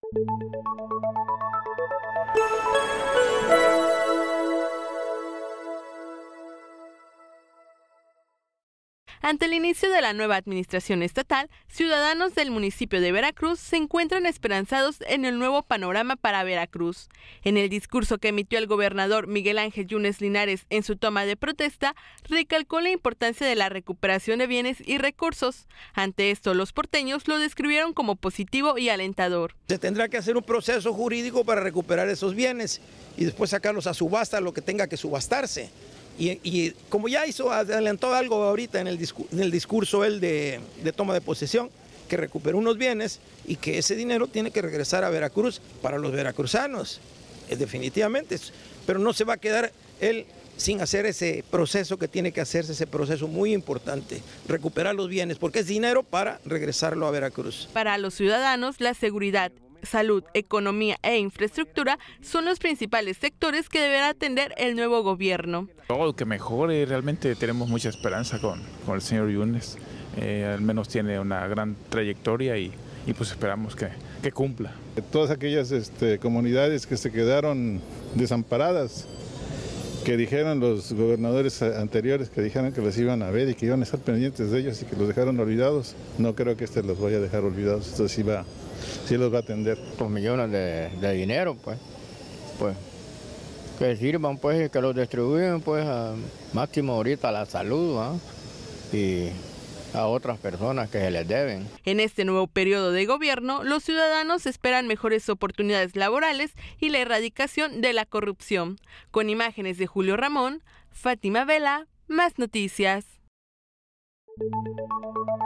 Ante el inicio de la nueva administración estatal, ciudadanos del municipio de Veracruz se encuentran esperanzados en el nuevo panorama para Veracruz. En el discurso que emitió el gobernador Miguel Ángel Yunes Linares en su toma de protesta, recalcó la importancia de la recuperación de bienes y recursos. Ante esto, los porteños lo describieron como positivo y alentador. Se tendrá que hacer un proceso jurídico para recuperar esos bienes y después sacarlos a subasta, lo que tenga que subastarse. Y como ya adelantó algo ahorita en el discurso él de toma de posesión, que recuperó unos bienes y que ese dinero tiene que regresar a Veracruz para los veracruzanos, definitivamente. Pero no se va a quedar él sin hacer ese proceso que tiene que hacerse, ese proceso muy importante, recuperar los bienes, porque es dinero para regresarlo a Veracruz. Para los ciudadanos, la seguridad, salud, economía e infraestructura son los principales sectores que deberá atender el nuevo gobierno. Todo que mejore, realmente tenemos mucha esperanza con el señor Yunes, al menos tiene una gran trayectoria y pues esperamos que cumpla. Todas aquellas comunidades que se quedaron desamparadas, que dijeron los gobernadores anteriores que dijeron que los iban a ver y que iban a estar pendientes de ellos y que los dejaron olvidados, no creo que los vaya a dejar olvidados, esto sí los va a atender. Los millones de dinero, pues que sirvan, pues, que los distribuyan, pues, máximo ahorita a la salud, y a otras personas que se les deben. En este nuevo periodo de gobierno, los ciudadanos esperan mejores oportunidades laborales y la erradicación de la corrupción. Con imágenes de Julio Ramón, Fátima Vela, Más Noticias.